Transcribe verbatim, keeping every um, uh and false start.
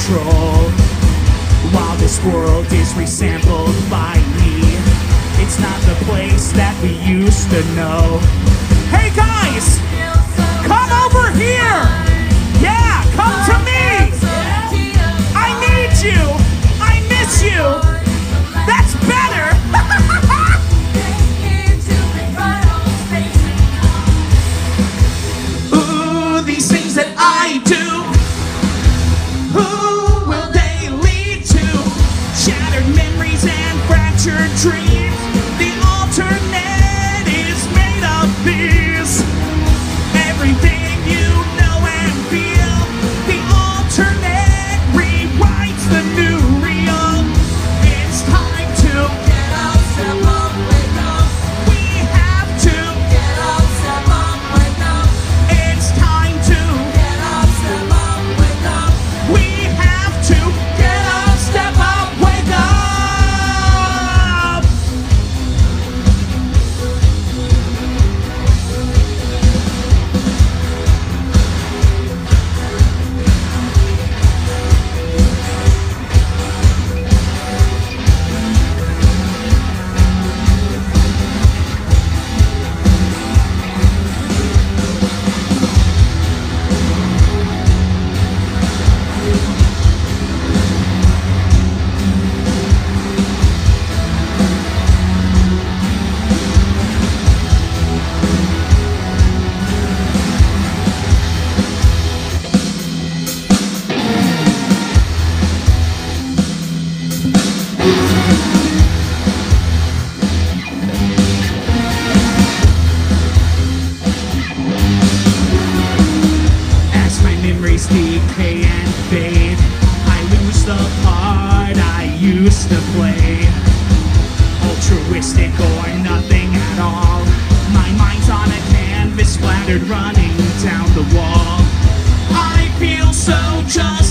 control. While this world is resampled by me, it's not the place that we used to know. Hey guys, come over here. Yeah, come to me. I need you. I miss you. That's better. Ooh, these things that I do, who will they lead to? Shattered memories and fractured dreams. The alternate is made of these. Everything you know and feel. The alternate rewrites the new real. It's time to get up, step up, wake up. We have to get up, step up, wake up. It's time to get up, step up, wake up. We have to get up, step up, wake up. As my memories decay and fade, I lose the part I used to play. Altruistic or nothing at all. My mind's on a canvas splattered running down the wall. I feel so just